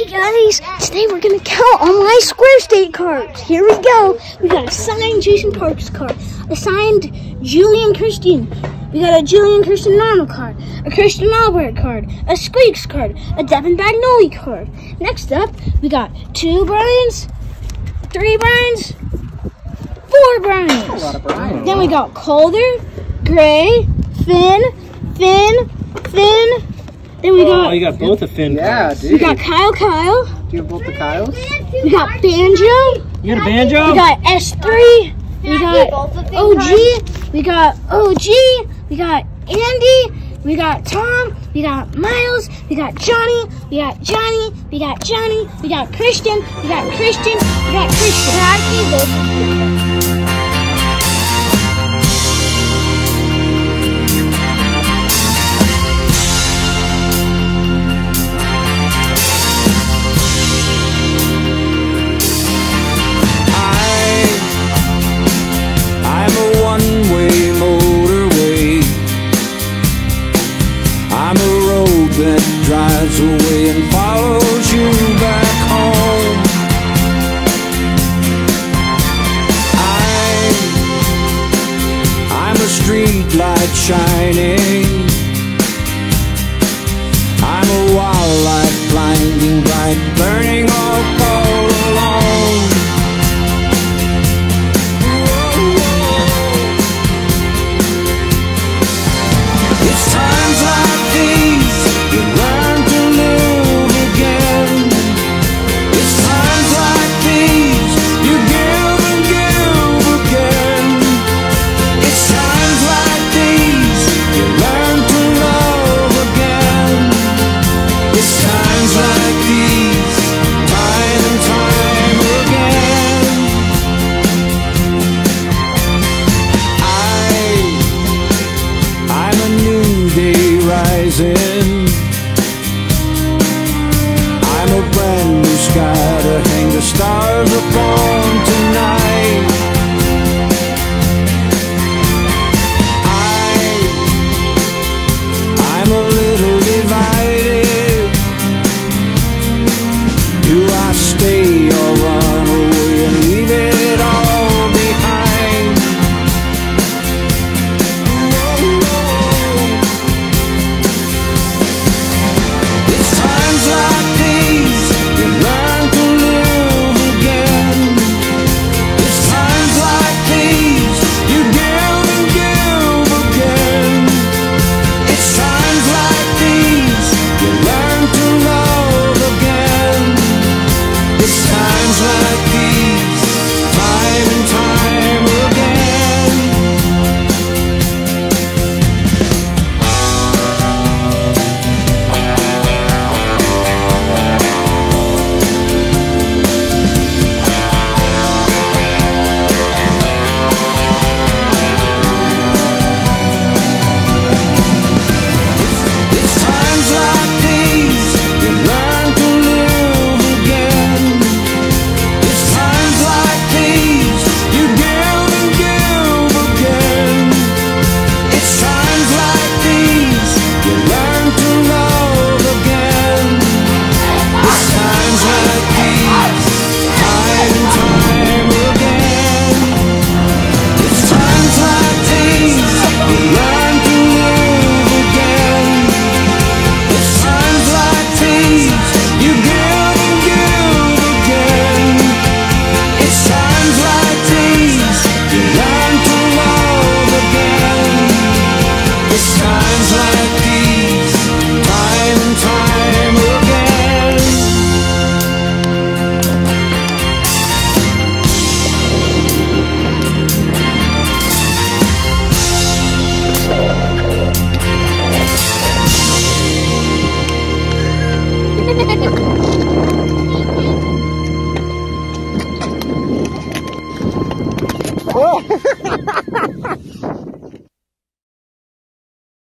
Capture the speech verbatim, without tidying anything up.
guys, today we're gonna count on my Square State cards. Here we go. We got a signed Jason Parks card, a signed Julian Christian. We got a Julian Christian normal card, a Christian Albert card, a Squeaks card, a Devin Bagnoli card. Next up, we got two Bryans, three Bryans, four Bryans. A lot of Bryans. Then we got Calder, Gray, Finn, Finn, Finn. Then we got. Oh, you got both of Finn. Yeah, cards. dude. We got Kyle Kyle. Do you have both the Kyles? We got Banjo. You got a Banjo? We got S three. We got O G. We got O G. We got Andy. We got Tom. We got Miles. We got Johnny. We got Johnny. We got Johnny. We got Christian. We got Christian. We got Christian. That drives away and follows you back home. I, I'm a street light shining. I'm a wildlife blinding bright, burning up all alone. It's times like these you learn to live again. It's times like these you give and give again. It's times like these you learn to love again. It's times like these, time and time again. I, I'm a new day rising. I'm a brand new sky to hang the stars upon tonight. I, I'm a little divided. Do I stay or run away and leave it all behind? It's times like these you learn to live again. It's times like these you give and give again. It's times like these you learn to love again. It's times like these, time and time